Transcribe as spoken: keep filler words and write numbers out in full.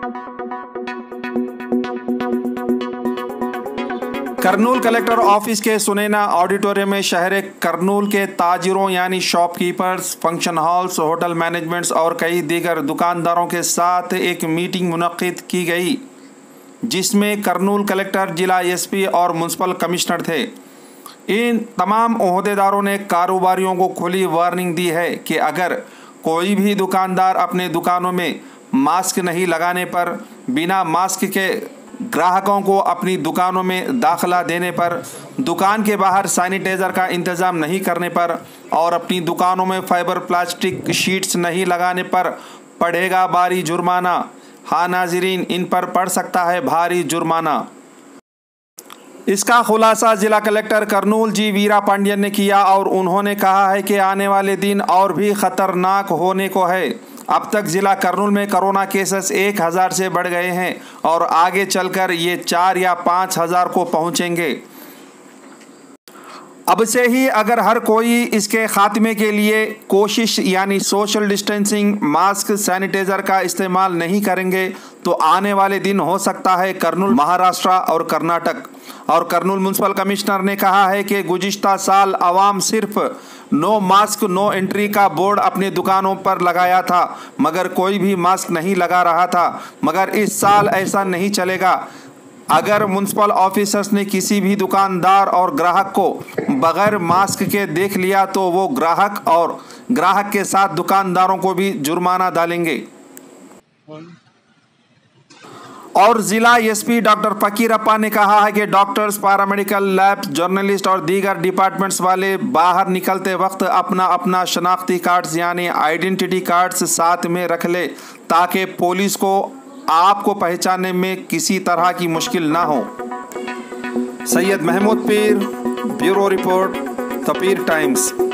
Kurnool collector office के Sunaina auditorium में शहर करनूल के ताजिरों यानी shopkeepers, function halls, hotel managements और कई दीगर दुकानदारों के साथ एक मीटिंग मुनक्किद की गई, जिसमें करनूल कलेक्टर, जिला एसपी और म्युनिसिपल कमिश्नर थे। इन तमाम ओहदेदारों ने कारोबारियों को खुली वार्निंग दी है कि अगर कोई भी दुकानदार अपने दुकानों में मास्क नहीं लगाने पर, बिना मास्क के ग्राहकों को अपनी दुकानों में दाखिला देने पर, दुकान के बाहर सैनिटाइज़र का इंतज़ाम नहीं करने पर और अपनी दुकानों में फाइबर प्लास्टिक शीट्स नहीं लगाने पर पड़ेगा भारी जुर्माना। हाँ नाज़रीन, इन पर पड़ सकता है भारी जुर्माना। इसका खुलासा जिला कलेक्टर करनूल जी वीरा पांडियन ने किया और उन्होंने कहा है कि आने वाले दिन और भी ख़तरनाक होने को है। अब तक जिला करनूल में कोरोना केसेस एक हज़ार से बढ़ गए हैं और आगे चलकर ये चार या पाँच हज़ार को पहुंचेंगे। अब से ही अगर हर कोई इसके खात्मे के लिए कोशिश यानी सोशल डिस्टेंसिंग, मास्क, सैनिटाइज़र का इस्तेमाल नहीं करेंगे तो आने वाले दिन हो सकता है करनूल, महाराष्ट्र और कर्नाटक। और करनूल म्युनिसिपल कमिश्नर ने कहा है कि गुज़िश्ता साल आवाम सिर्फ नो मास्क नो एंट्री का बोर्ड अपनी दुकानों पर लगाया था, मगर कोई भी मास्क नहीं लगा रहा था। मगर इस साल ऐसा नहीं चलेगा। अगर म्युनिसिपल ऑफिसर्स ने किसी भी दुकानदार और ग्राहक को बगैर मास्क के देख लिया तो वो ग्राहक और ग्राहक के साथ दुकानदारों को भी जुर्माना डालेंगे। और जिला एसपी डॉक्टर फकीरप्पा ने कहा है कि डॉक्टर्स, पैरामेडिकल, लैब, जर्नलिस्ट और दीगर डिपार्टमेंट्स वाले बाहर निकलते वक्त अपना अपना शनाख्ती कार्ड्स यानी आइडेंटिटी कार्ड्स साथ में रख ले, ताकि पुलिस को आपको पहचानने में किसी तरह की मुश्किल ना हो। Syed Mahmood Peer, bureau report, the Peer times.